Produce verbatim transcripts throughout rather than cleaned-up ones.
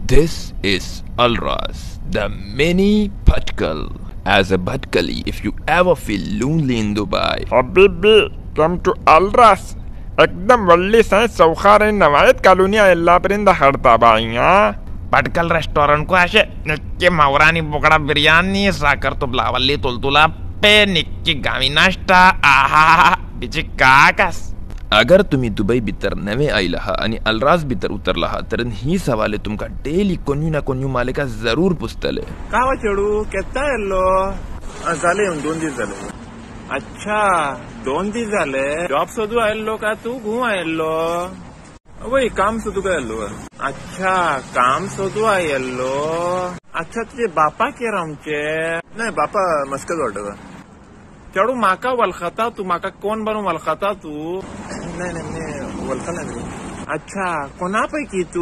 This is R A S The Mini Bhatkal. As a Bhatkali, if you ever feel lonely in Dubai, Habibi, come to R A S. एकदम वल्ली साइज सौखार Navayat colony अल्लापर्यंत हडता बाईया Bhatkal restaurant को असे निक्की मावरानी बोकडा बिर्याणी साखर तुपला वल्ली तुलतुला पे निक्की गावी नाश्ता आहा बिची काकास. अगर तुम्ही दुबई भितर नवे आयला हा आणि R A S भितर उतरला हा तर ही सवाले तुमका डेली कोणी ना कोणी मालिका जरूर पुस्तले. कावा चेडू केत्ता येल्लो झाले येऊन दोन दिवस झाले. अच्छा दोन दिवस झाले. जॉब सोदू आयल्लो का तू घू आयल्लो वही काम सोदू का आयल्लो. अच्छा काम सोदू आयल्लो. अच्छा तुझे बापा के रामचे नाही बापा मस्कत वाटत चेडू माका वलखता तू माका कोण बनू वलखता तू. नाही नाही वलखला नाही. अच्छा कोणापैकी तू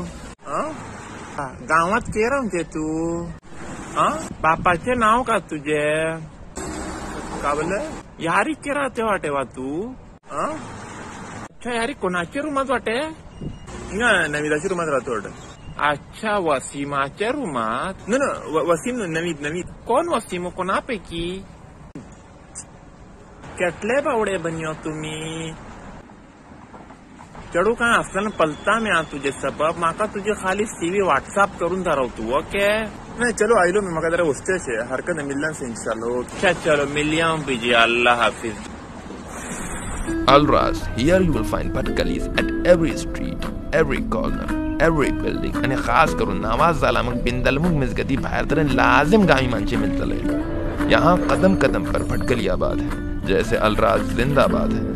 गावात के रामचे तू बापाचे नाव का तुझे का बोल यारी के राहते वाटे वा तू. अच्छा यारी कोणाच्या रूमात वाटे नवीदाच्या रूमात राहतो वाटे. अच्छा वसीमाच्या रूमात न वसीम नवीद नवीद कोण वसीम कोणापैकी केटले बावडे बनियो तुम्ही चढू काय असताना पलता मी तुझे सबब माका तुझे खाली सीवी व्हॉट्सअप करून धरवतो. ओके नाही चलो आयलो मी मका जरा वस्तेचे हरकत नाही मिलियन से इंशाल्लाह. अच्छा चलो मिलियन बीजी अल्लाह हाफिज. R A S, here you will find Bhatkalis at every street, every corner, every building. आणि खास करून नवाज झाला मग बिंदलमुग मिसगती बाहेर तर लाजिम गावी माणसे मिळतले. यहाँ कदम कदम पर भटकली आबाद है. जैसे R A S जिंदाबाद है.